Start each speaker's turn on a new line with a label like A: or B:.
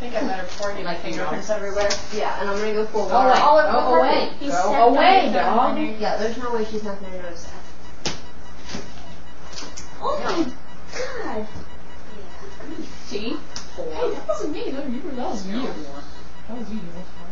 A: think I better pour you
B: like
A: fingerprints everywhere.
C: Yeah, and I'm gonna go full
B: Go
C: bar.
B: away. Go away, dog.
C: Yeah, there's no way she's not gonna notice that.
D: Oh my god.
B: See?
A: Hey, that wasn't me. That was you. That was you. That was you.